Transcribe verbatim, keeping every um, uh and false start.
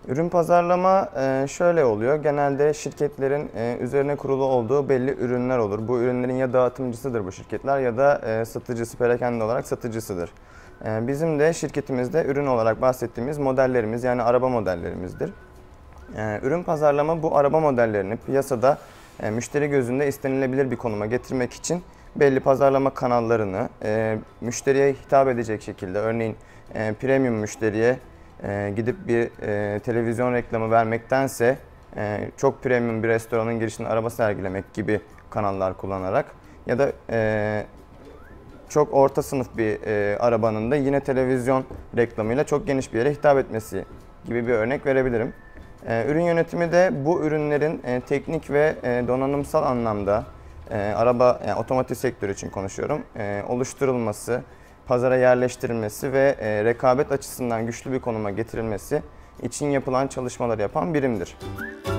Ürün pazarlama şöyle oluyor. Genelde şirketlerin üzerine kurulu olduğu belli ürünler olur. Bu ürünlerin ya dağıtımcısıdır bu şirketler ya da satıcısı, perakende olarak satıcısıdır. Bizim de şirketimizde ürün olarak bahsettiğimiz modellerimiz, yani araba modellerimizdir. Ürün pazarlama bu araba modellerini piyasada müşteri gözünde istenilebilir bir konuma getirmek için belli pazarlama kanallarını müşteriye hitap edecek şekilde, örneğin premium müşteriye gidip bir televizyon reklamı vermektense çok premium bir restoranın girişinde araba sergilemek gibi kanallar kullanarak ya da çok orta sınıf bir arabanın da yine televizyon reklamıyla çok geniş bir yere hitap etmesi gibi bir örnek verebilirim. Ürün yönetimi de bu ürünlerin teknik ve donanımsal anlamda araba, yani otomotiv sektörü için konuşuyorum, oluşturulması, pazara yerleştirilmesi ve rekabet açısından güçlü bir konuma getirilmesi için yapılan çalışmaları yapan birimdir.